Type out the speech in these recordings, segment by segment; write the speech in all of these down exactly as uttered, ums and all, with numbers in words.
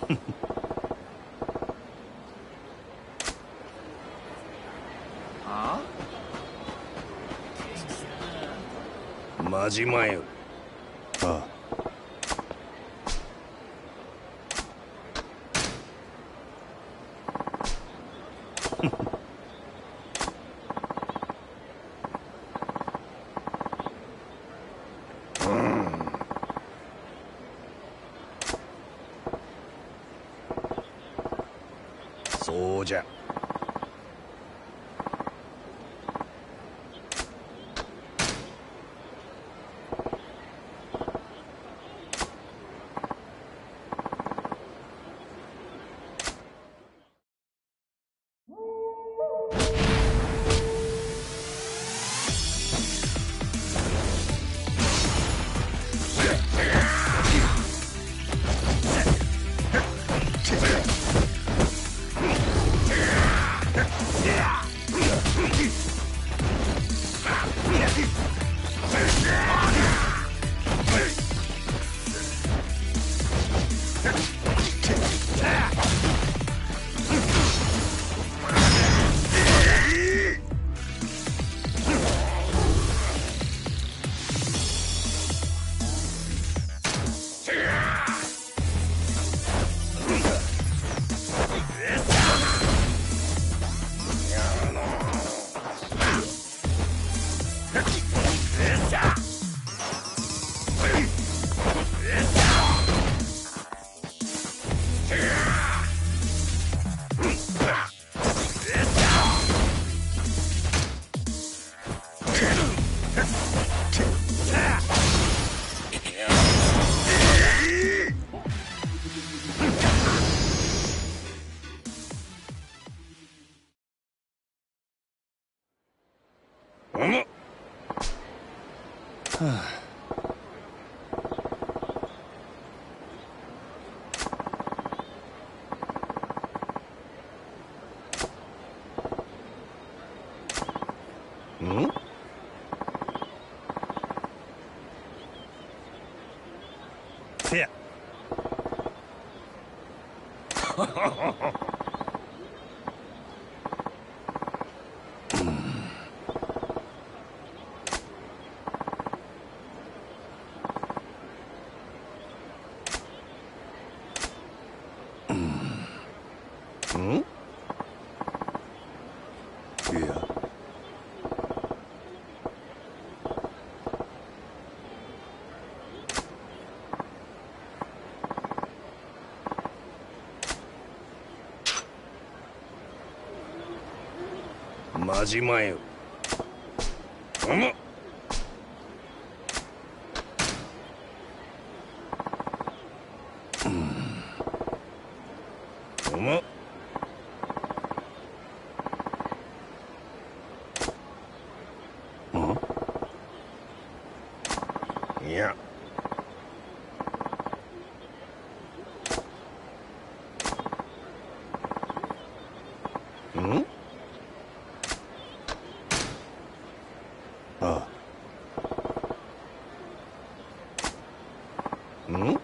あ真島よ。 ああ。 そうじゃ。ん？せや。ん？いや。真島よ。うむ。うむ。いや。ん？ああ。ん？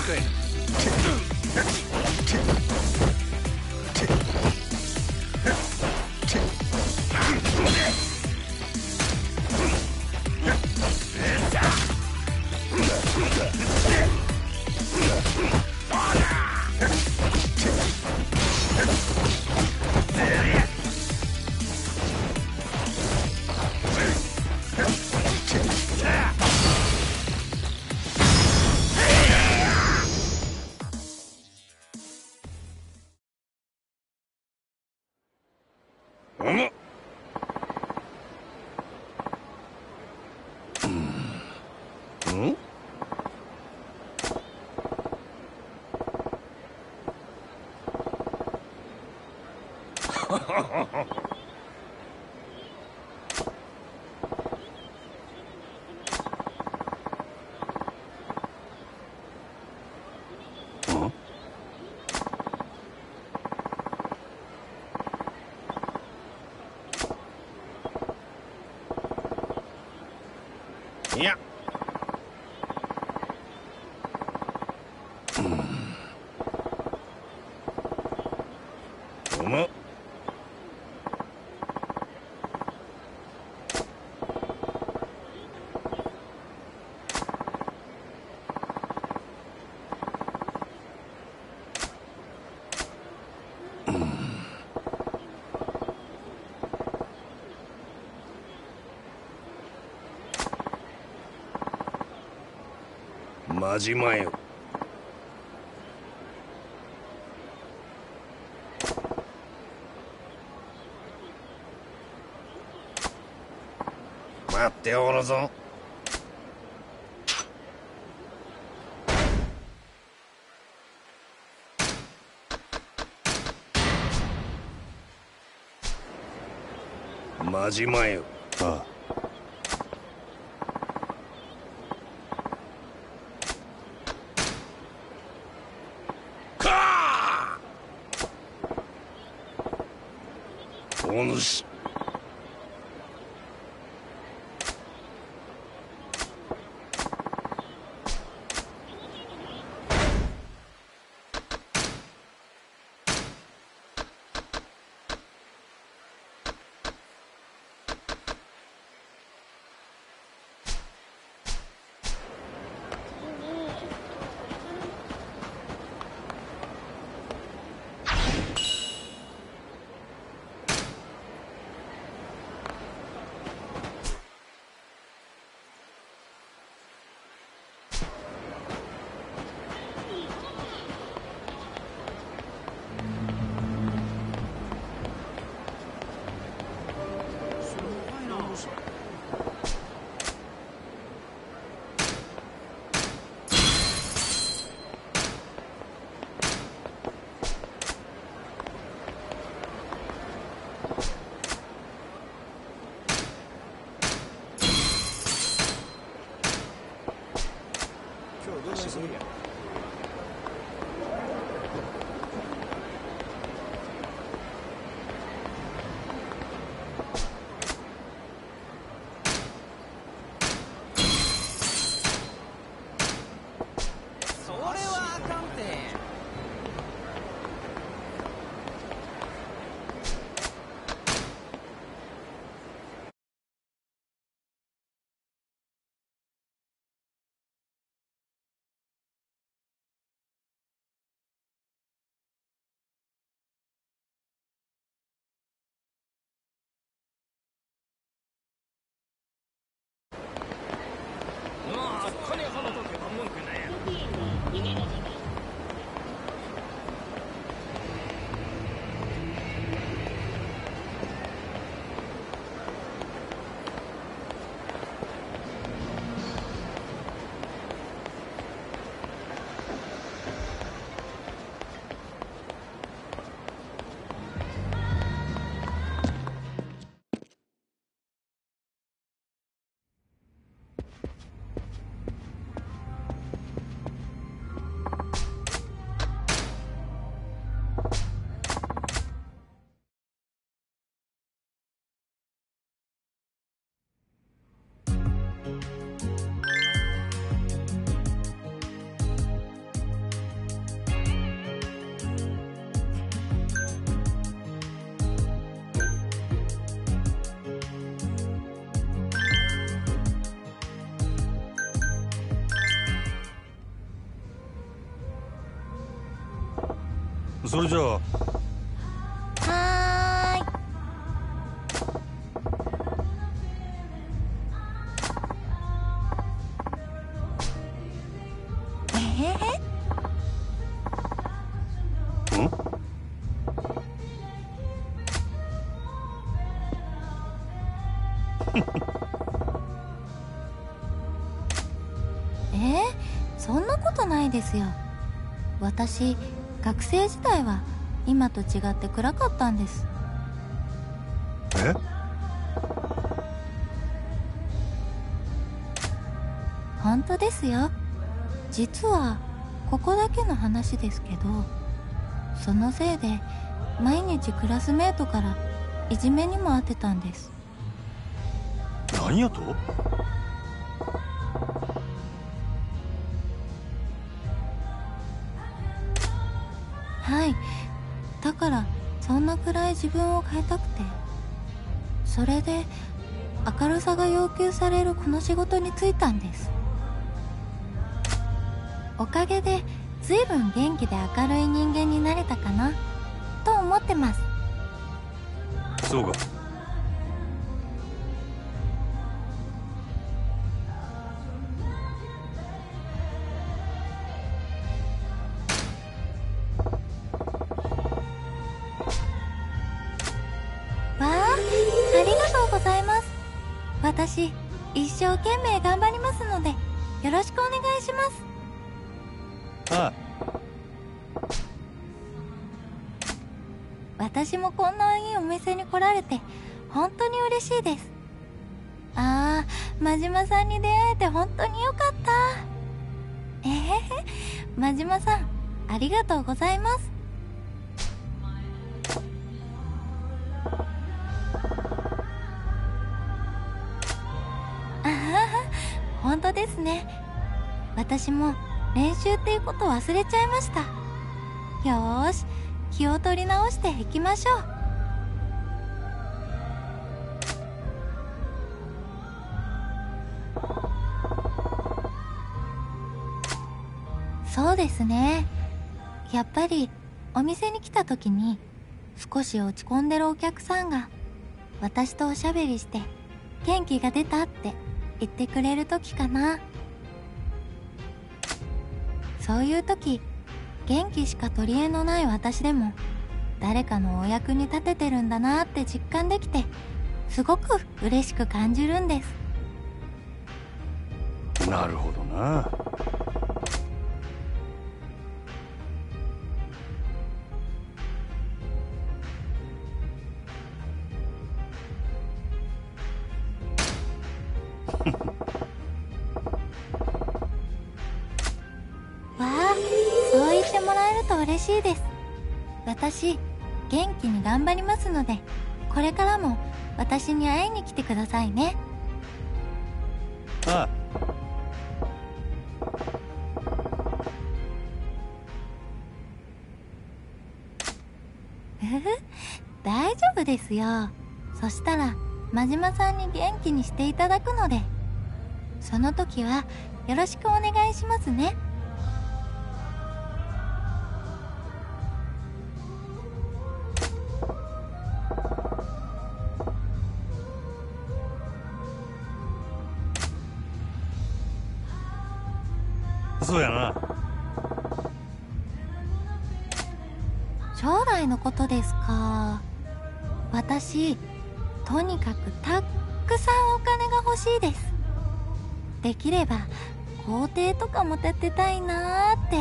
かい。いや、うむ。まじまよ。待っておるぞ。まじまよ。ああ。お主。 それじゃあ。 はーい。えへへ。 ん？ えー、そんなことないですよ。私、学生時代は今と違って暗かったんです。 え？ 本当ですよ。実はここだけの話ですけど、そのせいで毎日クラスメートからいじめにも遭ってたんです。 何やと？ はい。だからそんなくらい自分を変えたくて、それで明るさが要求されるこの仕事に就いたんです。おかげでずいぶん元気で明るい人間になれたかなと思ってます。 そうか。 わあ、ありがとうございます。私、一生懸命頑張りますので、よろしくお願いします。 ああ。 私もこんないいお店に来られて、本当に嬉しいです。ああ、真島さんに出会えて本当によかった。えへへ、真島さん、ありがとうございます。あはは、本当ですね。私も練習っていうこと忘れちゃいました。よーし、気を取り直していきましょう。そうですね。やっぱりお店に来た時に少し落ち込んでるお客さんが私とおしゃべりして元気が出たって言ってくれる時かな。そういう時、元気しか取り柄のない私でも誰かのお役に立ててるんだなって実感できて、すごく嬉しく感じるんです。 なるほどな。 わあ、そう言ってもらえると嬉しいです。私、元気に頑張りますので、これからも私に会いに来てくださいね。 ああ。 ふふ、大丈夫ですよ。そしたら真島さんに元気にしていただくので、その時はよろしくお願いしますね。 そうやな。 将来のことですか。私、とにかくたっくさんお金が欲しいです。できれば豪邸とかも建てたいなーって。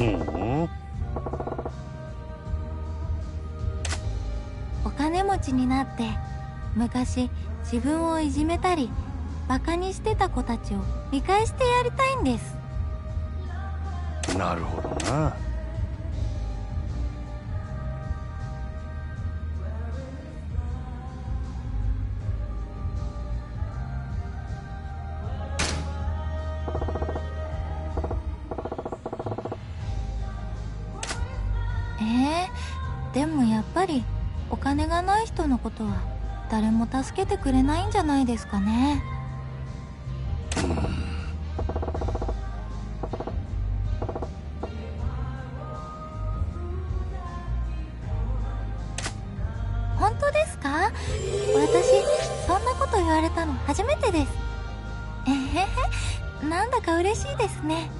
ふん。 お金持ちになって昔自分をいじめたりバカにしてた子たちを見返してやりたいんです。 なるほどな。 えー、でもやっぱりお金がない人のことは誰も助けてくれないんじゃないですかね。 か？私そんなこと言われたの初めてです。えへへ、なんだか嬉しいですね。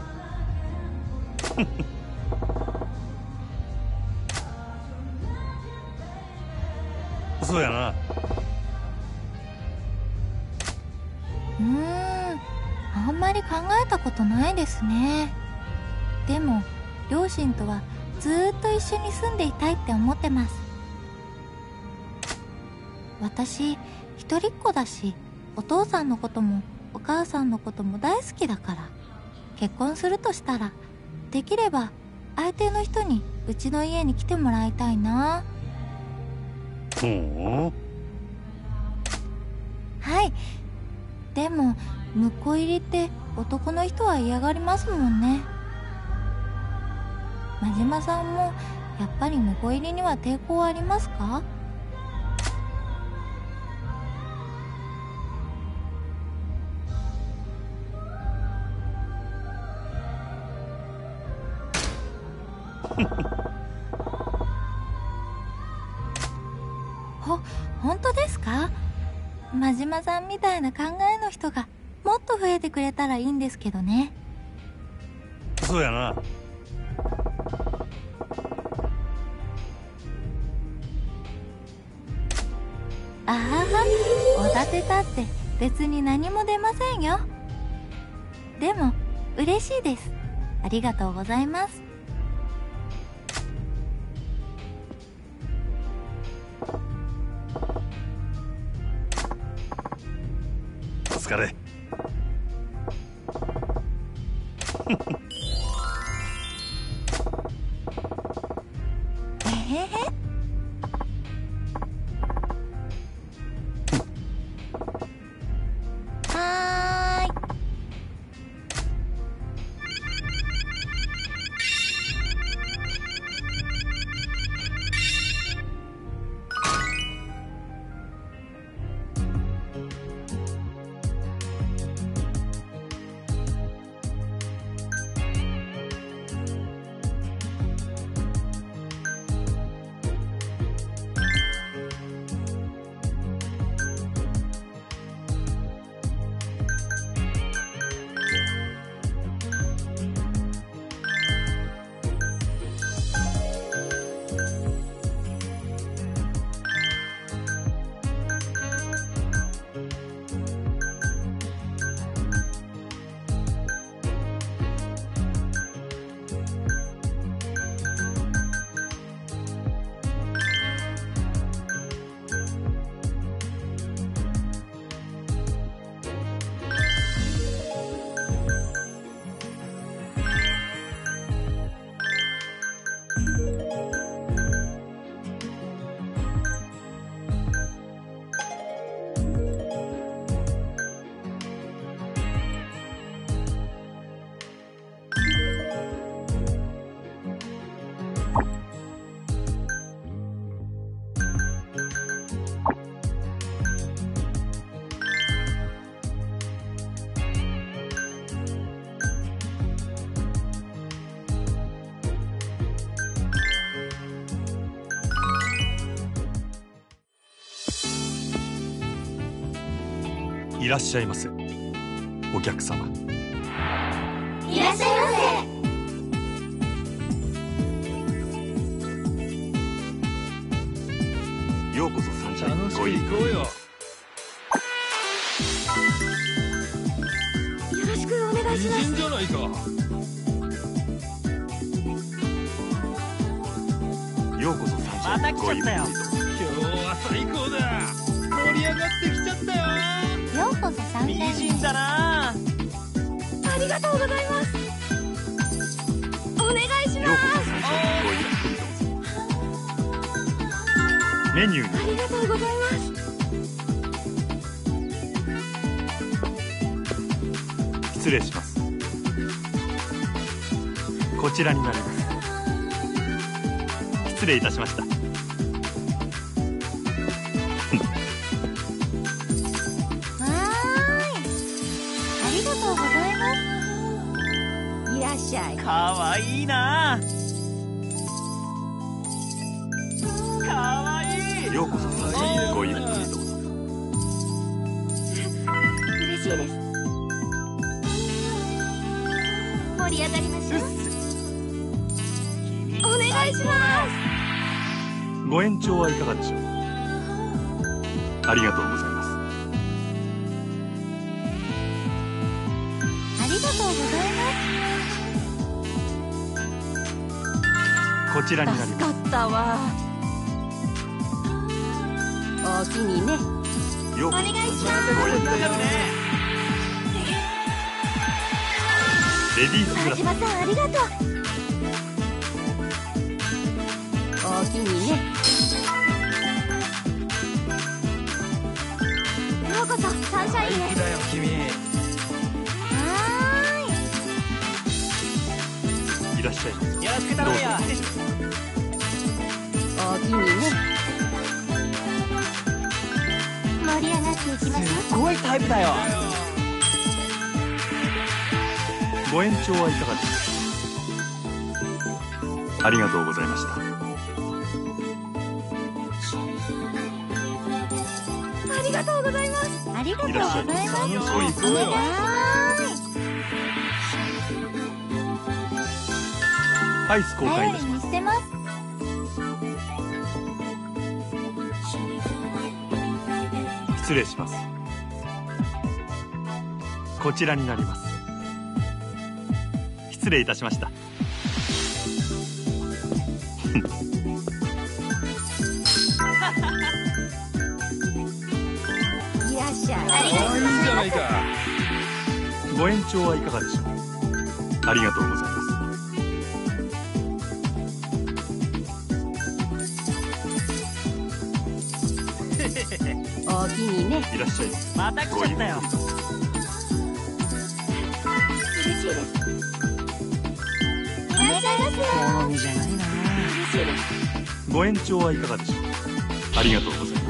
そうやな。 うーん、あんまり考えたことないですね。でも両親とはずーっと一緒に住んでいたいって思ってます。私一人っ子だし、お父さんのこともお母さんのことも大好きだから、結婚するとしたらできれば相手の人にうちの家に来てもらいたいな。 ほう。 はい。でも婿入りって男の人は嫌がりますもんね。真島さんもやっぱり婿入りには抵抗ありますか？ほ、本当ですか？真島さんみたいな考えの人がもっと増えてくれたらいいんですけどね。 そうやな。 あはは、おだてたって別に何も出ませんよ。でも嬉しいです。ありがとうございます。 お疲れ。 えへへ。はーい。 いらっしゃいませ、お客様。 いらっしゃいませ。 ようこそ三茶に楽しくご入り行こうよ。 よろしくお願いします。 美人じゃないか。 ようこそ三茶にご入り。 今日は最高だ。盛り上がってきちゃったよ。 ようこそ三茶に。 美人だな。 ありがとうございます。お願いしようこそ三茶にご入り。メニューにありがとうございます。 失礼します。こちらになります。失礼いたしました。 わーい。ありがとうございます。いらっしゃい。 かわいいな。かわいい。 ようこそ三茶にご入り。 ご延長はいかがでしょう。ありがとうございます。 ありがとうございます。 こちらになります。 助かったわ。おおきにね。 ようこお願いします。 ごゆっくりレディースクラス田島さんありがとう。 おおきにね。 ようこそサンシャインへ。 だよ君。 はいらっしゃいます。 よろしく頼むよ。 おおきにね。 ーい。盛り上がっていきましょう。 すごいタイプだよ。 ご延長はいかがでしょう。ありがとうございました。 ありがとうございます。ありがとうございます。 ごゆっくりお願いします。 アイス交換い頼りたします。 にしてます。 失礼します。こちらになります。失礼いたしました。 いらっしゃい。 ありがとうあ、いいじゃないか。 ご延長はいかがでしょう。ありがとうございます。 おおきにね。 いらっしゃいます。 また来ちゃったよ。 嬉しいです。いらっしゃいませ。 好みじゃないな。 嬉しいです。 ご延長はいかがでしょう。ありがとうございます。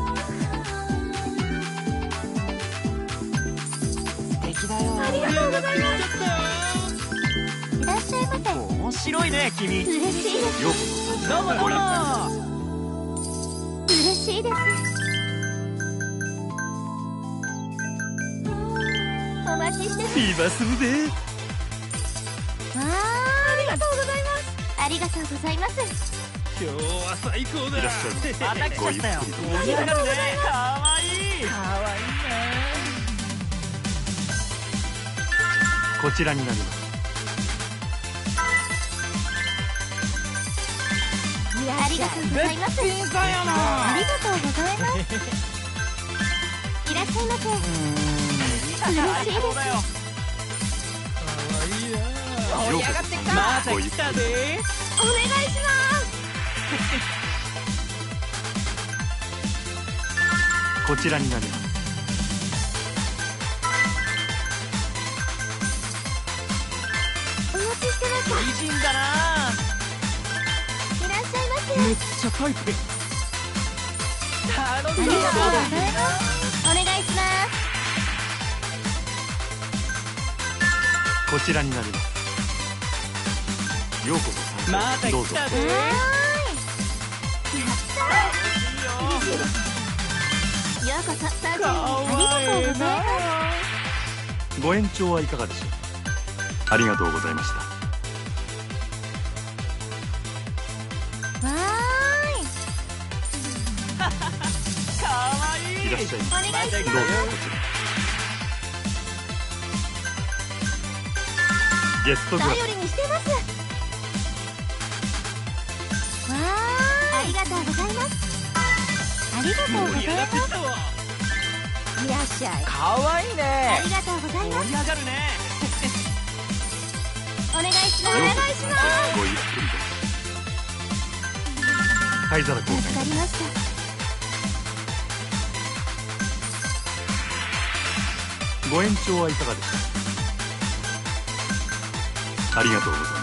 素敵だよ。 ありがとうございます。いらっしゃいませ。 面白いね君。 嬉しいです。 ようこそ。 どうもどうも。 嬉しいです。お待ちしてます。 今すぐで。 わー、ありがとうございます。ありがとうございます。 今日は最高だ。 いらっしゃいませ。 また来ちゃったよ。 ごゆっくり盛り上がるね。かわいい。かわいいこちらになります。 いや、ありがとうございます。 ね。だよな。 ありがとうございます。いらっしゃいませ。嬉しいです。 かわいいな。盛り上がってきた。また来たで。 お願いしこちらになります。 ます。お待ちしてました。 美人だな。 いらっしゃいませ。 めっちゃタイプ。楽しそうありがとうございだ。 ます。お願いします。 こちらになります。ようこそま参加どうぞ。 た来たで。 はーい。やったー。嬉しいです。ようこそサージェンにありがとうございます。 ご延長はいかがでしょう。ありがとうございました。 わかわいい。 いらっしゃいまーい。お願いしす。どうぞこちら。ゲストます。 グラ頼りにしてます。わーい。ありがとうございます。ありがとうござい盛り上がってます。 きたわ。 いらっしゃい。 かわいいあね。 りがとうございます。 盛り上がるね。 お願いします。おス。 願いします。 ごゆっくりと。灰皿交換。 助かりました。 ご延長はいかがでしょう。ありがとうございます。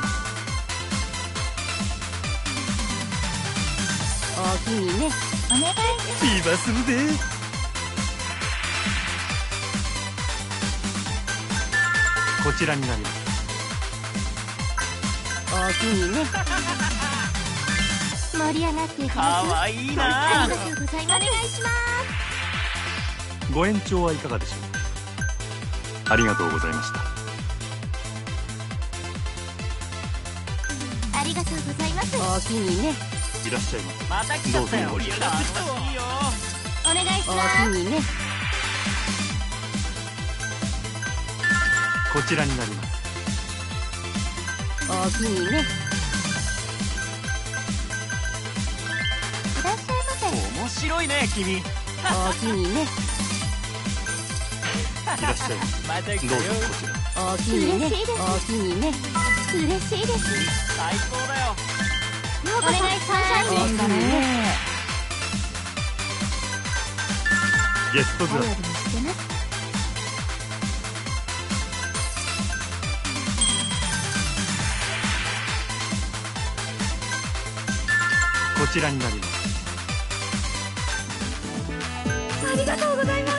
おおきにね。 お願いします。 今すぐで。こちらになります。 おおきにね。 盛り上がっていきかます。 わいいあなり。がとうございます。お願いします。 ご延長はいかがでしょう。ありがとうございました。 ありがとうございます。 おおきにね。 いらっしゃいませ。 また来ちゃったよ。盛り上がってきたぞ。いいよ。 お願いしおおまきにね。 こちらになります。 おおきにね。 す。いらっしゃいませ。 面白いね君。 おおきにね。 いらっしゃいませ。 また来たよ。 どうぞこちら。 おおきにね。 嬉しいですおおきにね。 嬉しいです。 最高だよ。 お願いします。 おおきにね。 ゲストグラ頼ス。 りにしてます。 こちらになります。 ありがとうございます。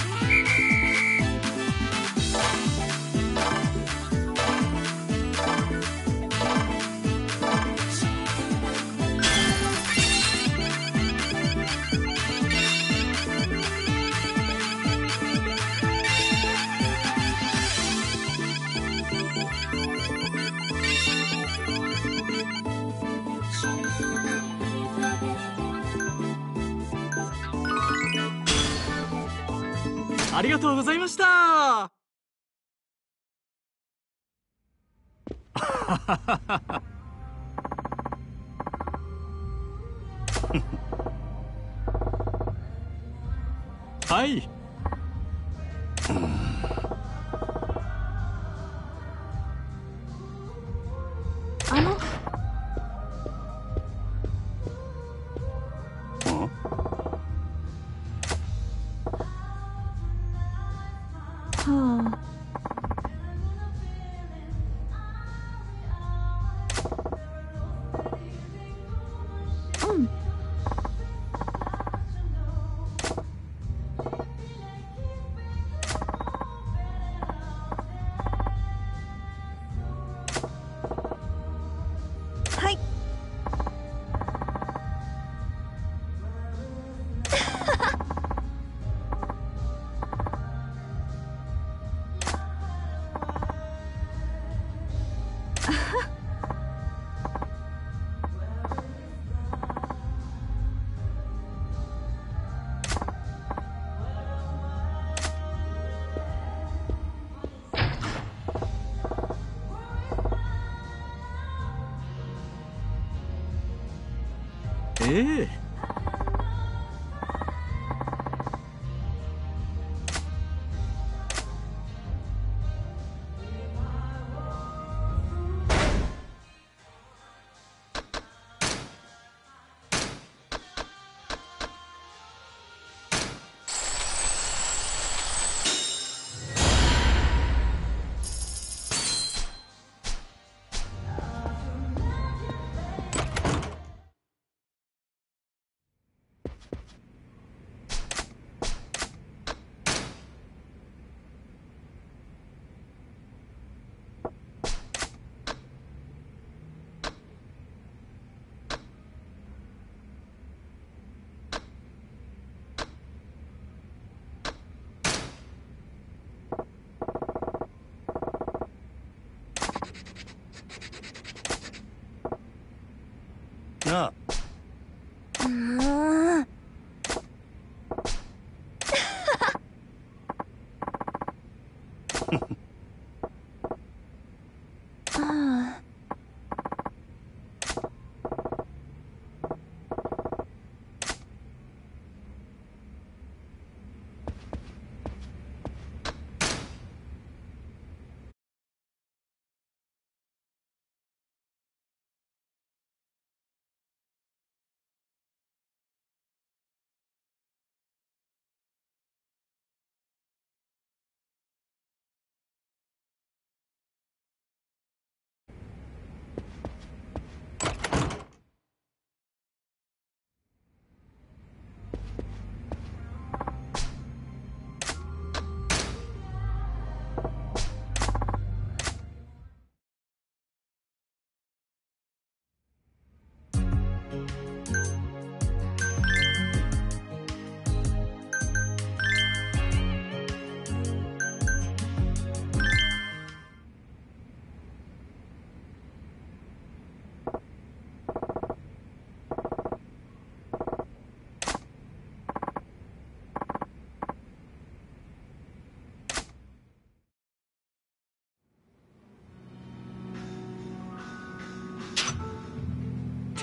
ありがとうございました。 はい。 あの、はあ。うん。はい。 ええ。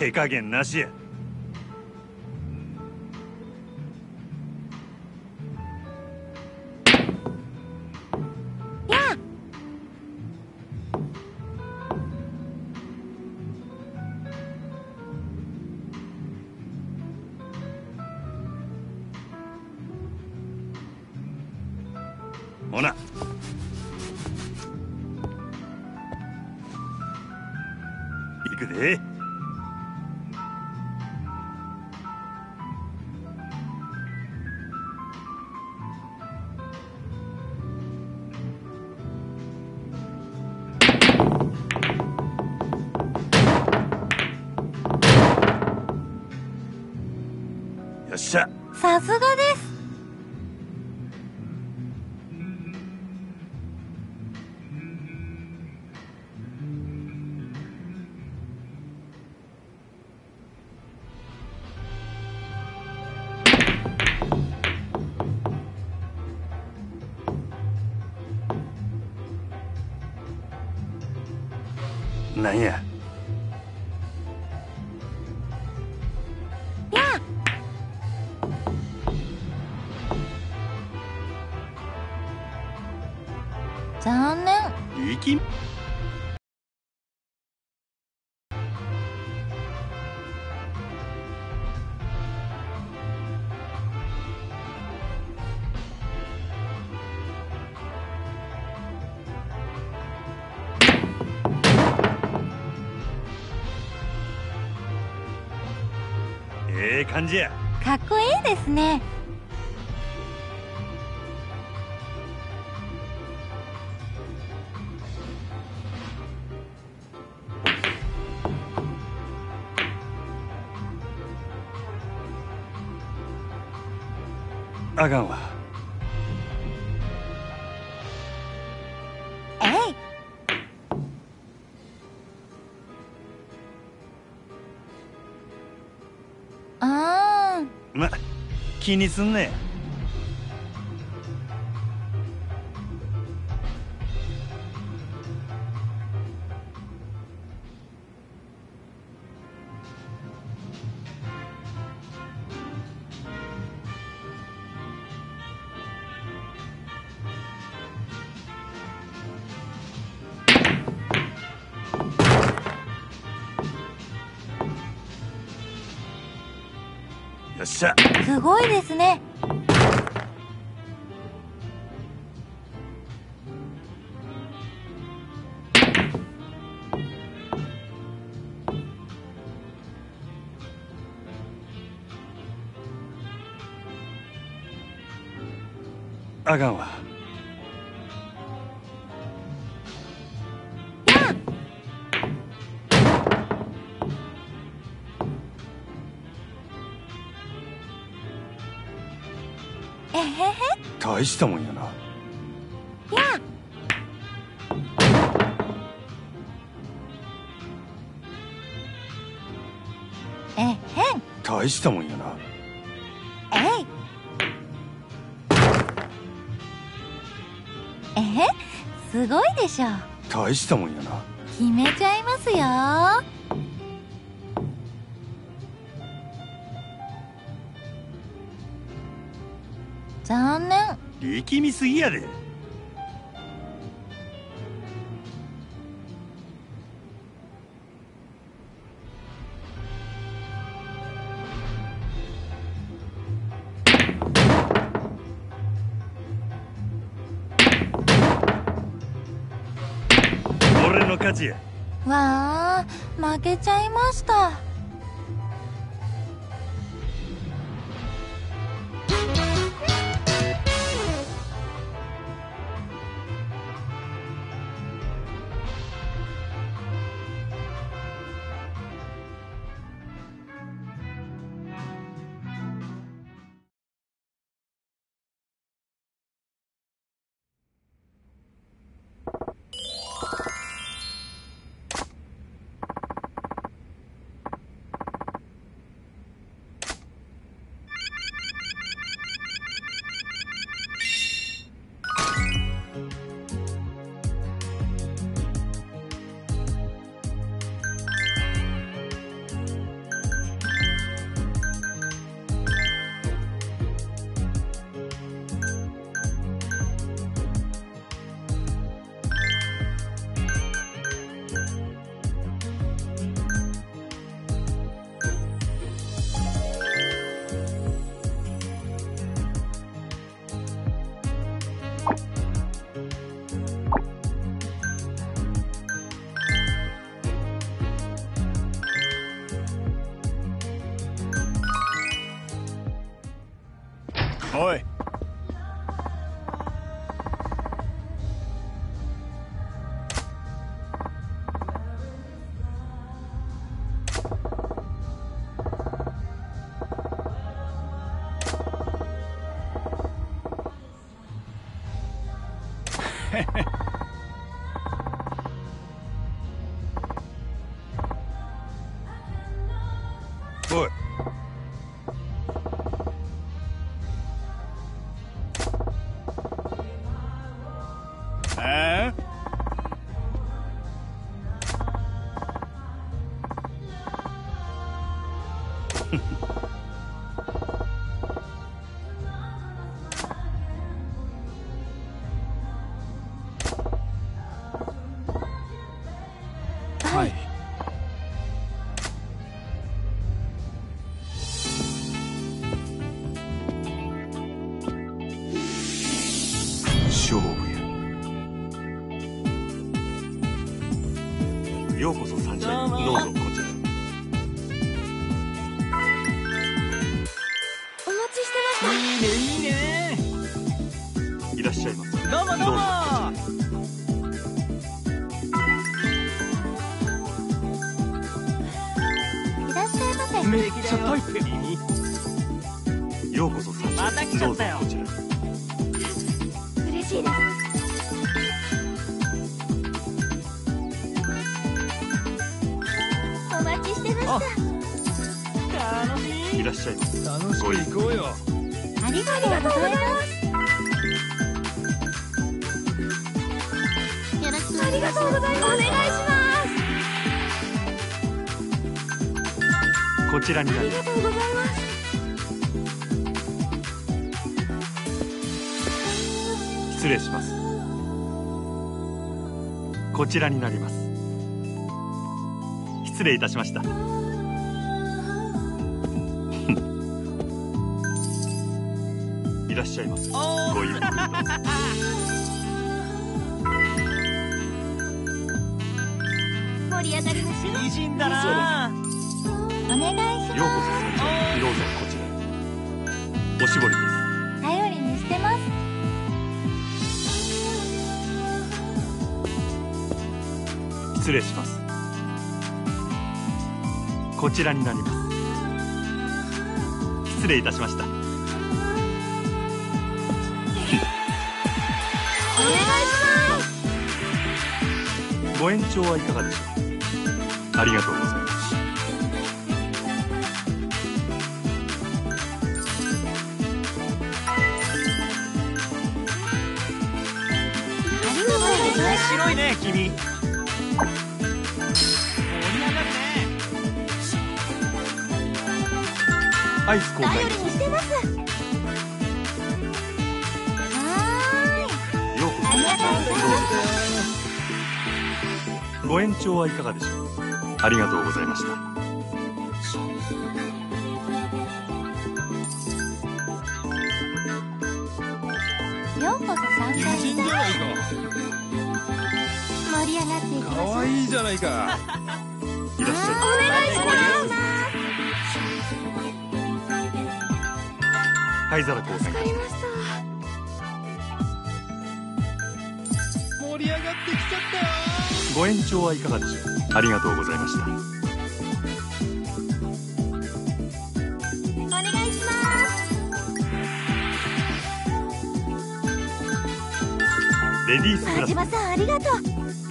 手加減なしや。ほな行くで。よっしゃ。 さすがです。 なんや。 残念。 行き。ええ感じや。 かっこいいですね。 あかんわ。 えい。あーん。 ま、気にすんね。よっしゃ。 すごいですね。 あかんわ。 えへへ。 大したもんやな。 やえへん。 大したもんやな。 えい。えへ、すごいでしょ。 大したもんやな。 決めちゃいますよ。残念。 力みすぎやで。俺の勝ちや。 わあ、負けちゃいました。 おい。おい。ああ。はい。 勝負や。ようこそサンシャイン。どうぞこちら。 お待ちしてまいいねいいね。 いらっしゃいませ。 どうもどうも。 いらっしゃいませ。 めっちゃタイプ。 ようこそサンシまたャイン。どうぞ来ちゃったよこちら。 嬉しいです。お待ちしてました。 楽しい。 いらっしゃいませ。 楽しく行こうよ。 ありがとうございます。よろしくありがとうございます。お願いします。 こちらになります。 ありがとうございます。 失礼します。こちらになります。失礼いたしました。いらっしゃいませ。ごゆっくりと。 盛り上がりましょう。 美人だな。 お願いします。 ようこそサンシャイン。どうぞこちら。おしぼりです。 頼りにしてます。 失礼します。こちらになります。失礼いたしました。 お願いします。 ご延長はいかがでしょう。ありがとうございます。 ありがとうございます。 面白いね君。盛り上がるね。 アイス交頼り換です。 にしてます。はーい。 ようこそありがとうございます。 ご延長はいかがでしょう。ありがとうございました。 ようこそ参加美人じゃないか。 盛り上がっていきましょう。 可愛いじゃないか。 いらっしゃいませ。 お願いします。 灰皿交換わかりました。 盛り上がってきちゃったよ。 ご延長はいかがでしょう。ありがとうございました。 お願いします。 レディースクラス。 田島さんありがとう。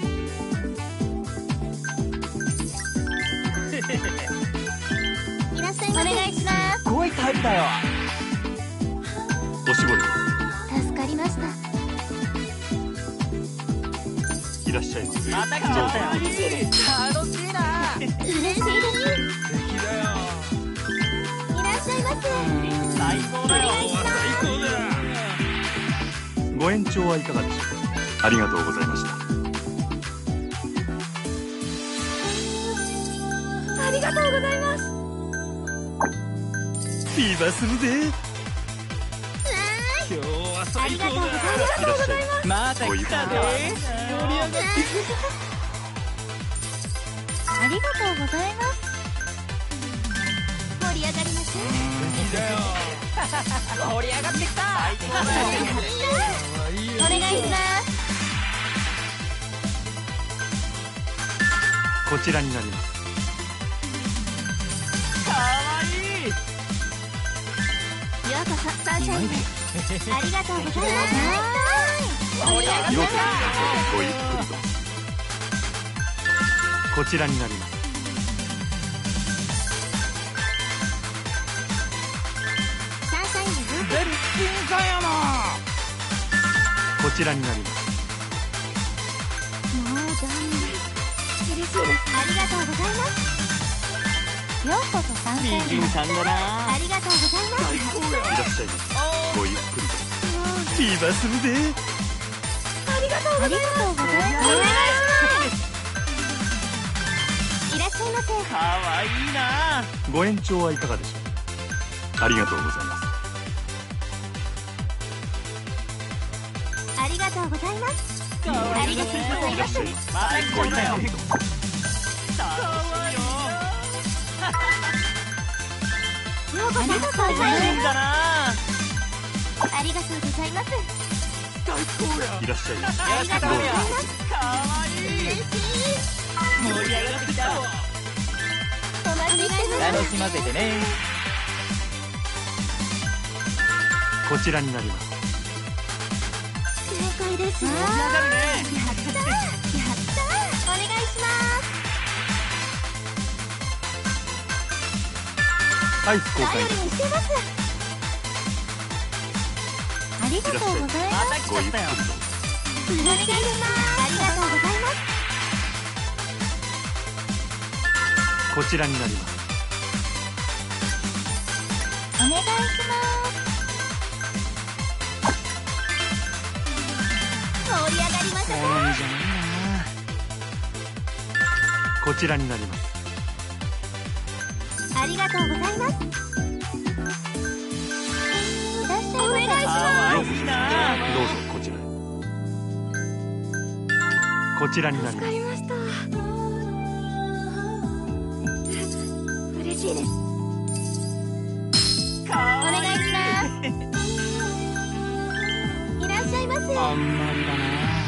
いらっしゃいませ。お願いします。 すごいタイプだよ。 おしぼりで助かりました。 す。いらっしゃいませ。 また来ちゃったよ。 嬉しいです。 楽しいな。 嬉しいです。 素敵だよ。 いらっしゃいませ。 最高だよ。最高だよ。 ご延長はいかがでしょう。ありがとうございました。 ありがとうございます。 ビバするぜ。 は今日はーい。あ最りがとう高だ。 ございます。ありがとうございます。 また来たぜ。盛り上がってありがとうございます。盛り上がりましょう。 きたよ。 盛り上がってきた。 お願いします。 こちらになります。 かわいい。 ようこそサンシャインへ。ありがとうございます。 盛り上がってようこきた。 そごゆっくりと。こちらになります。 サンシャインへ。 絶品かやな。 こちらになります。 もう残念。嬉しいです。ありがとうございます。ようこそサンシャインへ。 美人さんだな。 ありがとうございます。 いらっしゃいませ。ごゆっくりと。 フィーバーするぜ。 ありがとうございます。お願いします。いらっしゃいませ。 かわいいな。 ご延長はいかがでしょう。ありがとうございます。 ありがとうございます。 かわいいね。 ありがとうございます。 いらっしゃいませ。 またごゆっ来たよ。 くりと。 かわいいよ。 ようこそサンシャイン美人へ。 だな。 ありがとうございます。 最高や。 いらっしゃいませ。 ありがとうございます。 かわいい。 嬉しい。 盛り上がってきた。 お待ちしてます。 楽しませてね。 こちらになります。 正解です。 盛り上がるね。 やったー。やったー。お願いします。 アイス交換頼りにしてます。ありがとうございまます。 た来ちゃったよ。 お願いします。ありがとうございます。 こちらになります。 お願いします。盛り上がりましたね。 好みじゃないこちらになります。 ありがとうございます。いらっしゃいませ。お願いしな。かます。 わいいな。 どうぞこちらへ。こちらになります。 わかりました。嬉しいです。 かわお願いします。いらっしゃいませ。 あんまりだな。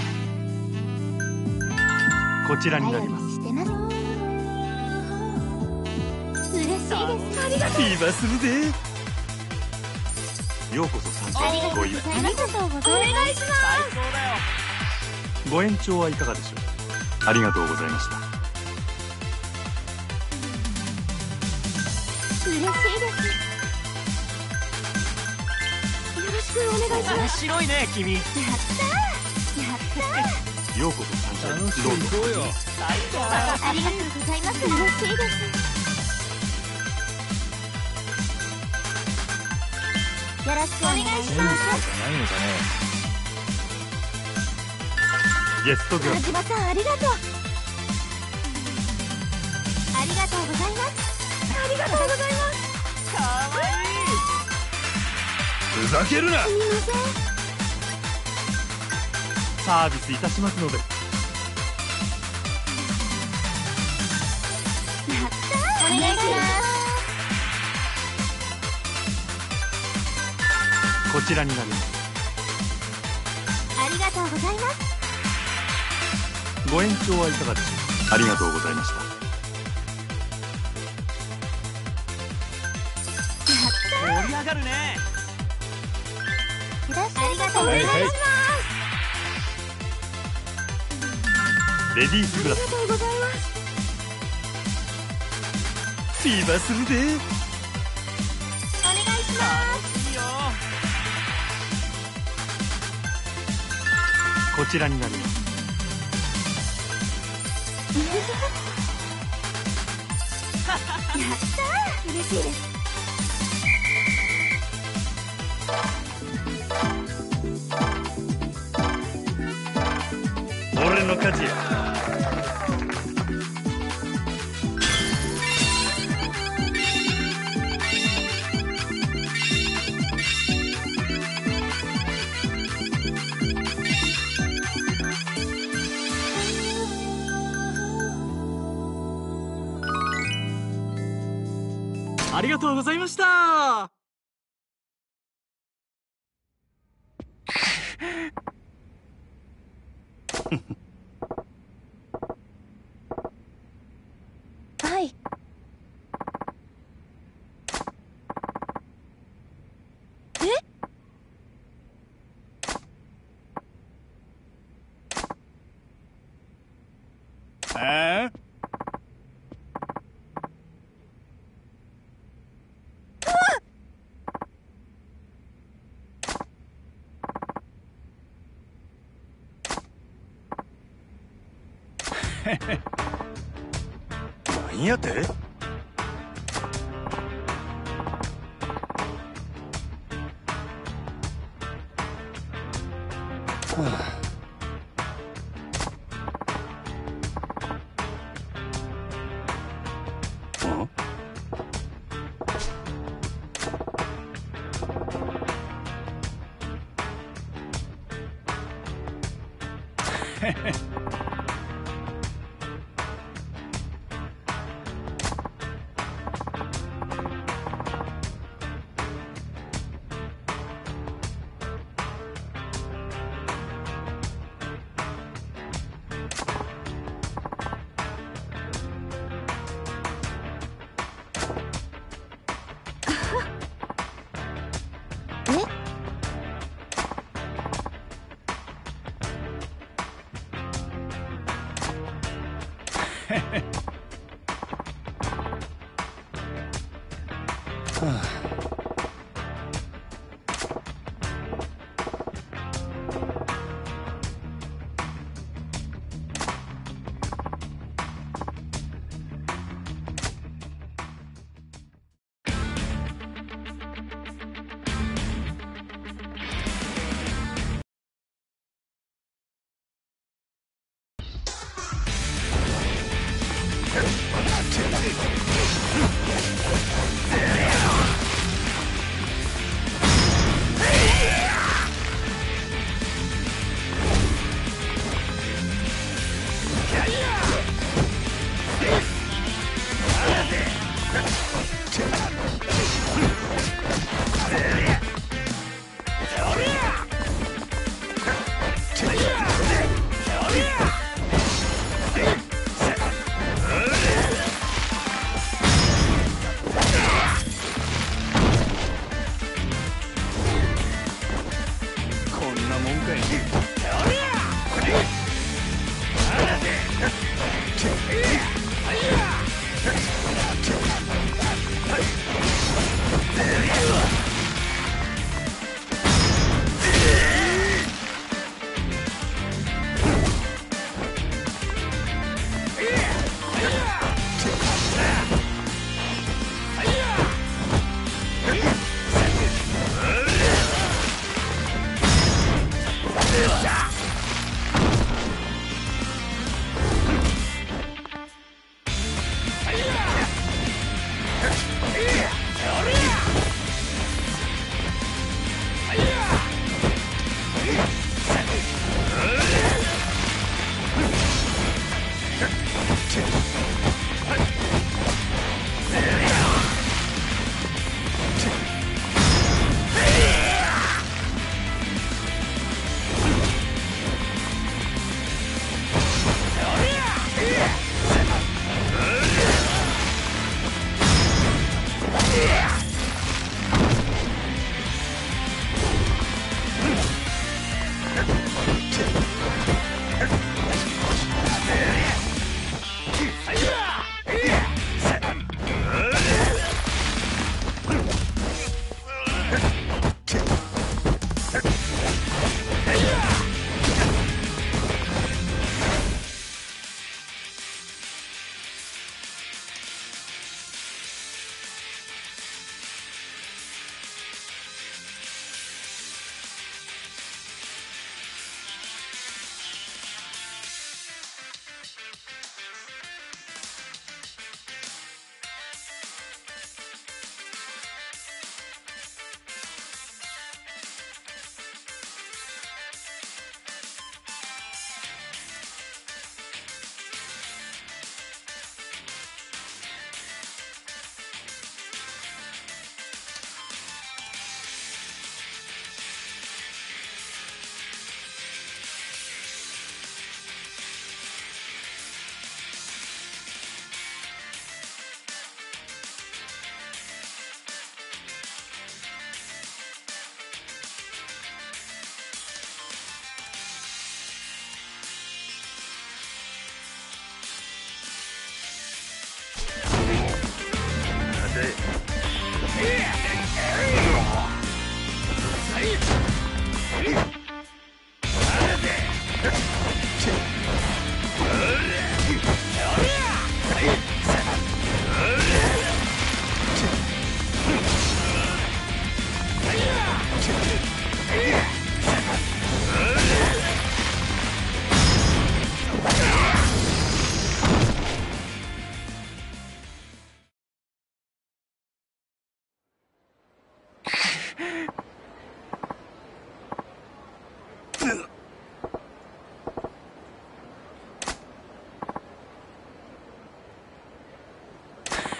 こちらになります。 頼りにしてます。嬉しいです。ありがとう。 フィーバーするぜ。 ようこそサンシありがとうャインへ。ごゆっくございます。ありがとうございます。お願いします。 最高だよ。 り。ご延長はいかがでしょう。ありがとうございました。 嬉しいです。よろしくお願いし面ます。 白いね、君。 やったー。やったー。 ようこそサンシャインへ。どうぞ。 最高だよ。 ありがとうございます。嬉しいです。よろしくお願いします。 ないのかね。 ゲストグラス。 田島さん、ありがとう。ありがとうございます。ありがとうございます。 かわいい。 ふざけるな。 すみません。 サービスいたしますので。 やったー。お願いします。 こちらになります。 ありがとうございます。 ご延長はいかがでしょう。ありがとうございました。 盛り上がるね。 いらっしゃい。ありがとうございます。 レディースグラス。 ありがとうございます。 フィーバーするぜ。 お願いします。 いいよ。 こちらになります。 やったー。嬉しいです。 俺の勝ちや。 ありがとうございました。 はい。え？ ああ？ 何やて？はあ。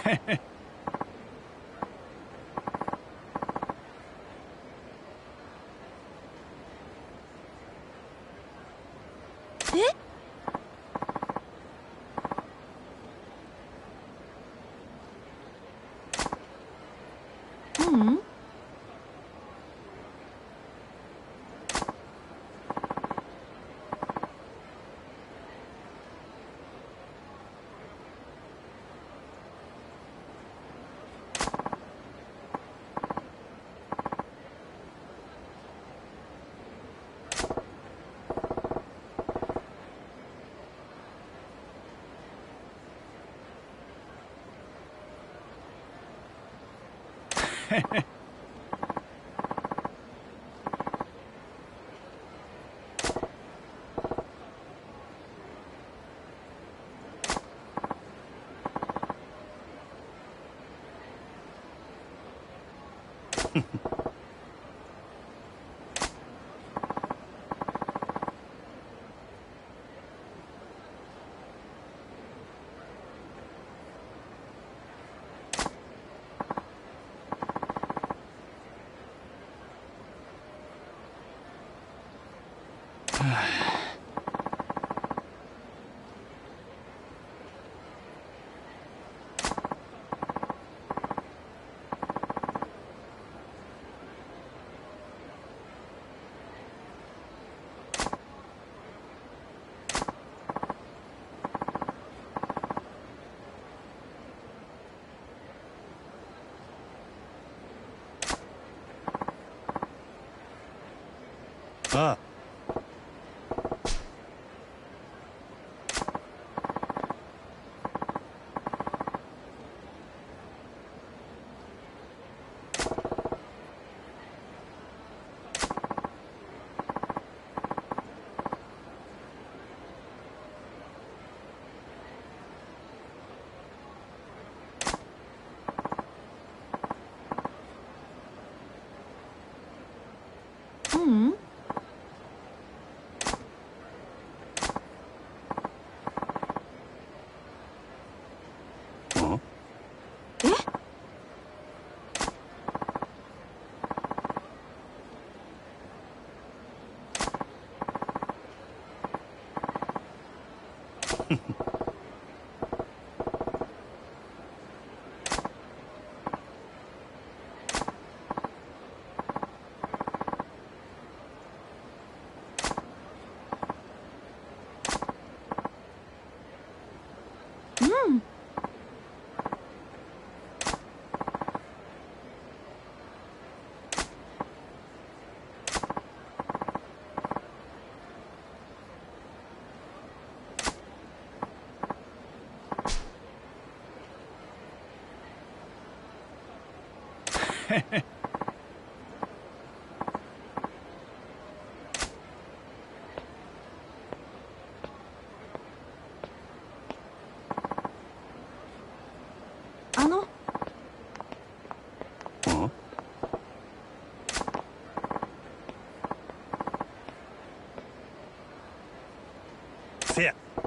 うん。 ああ。 うん。うん。あの。 せや。